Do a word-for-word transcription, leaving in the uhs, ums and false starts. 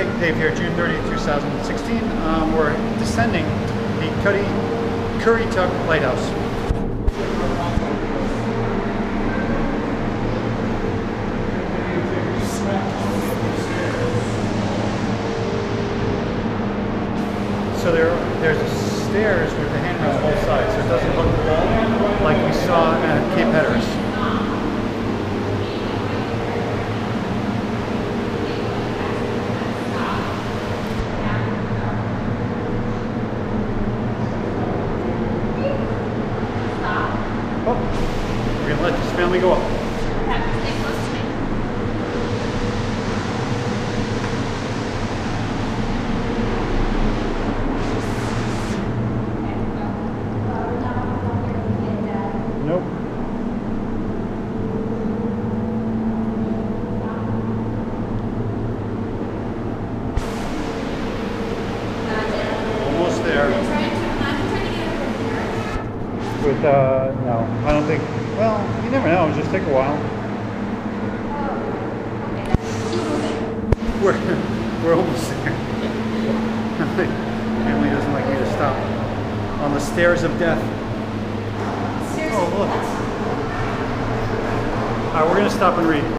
Dave here, June thirtieth, two thousand sixteen. Um, we're descending the Currituck Lighthouse. So there, there's stairs with the handrail on both sides, so it doesn't look like we saw at Cape Hatteras. Oh, we're going to let this family go up. Stay close to me. Nope. Almost there. With, uh, no, I don't think, well, you never know, it'll just take a while. We're, we're almost there. Family doesn't like me to stop on the stairs of death. Oh, look. All right, we're going to stop and read.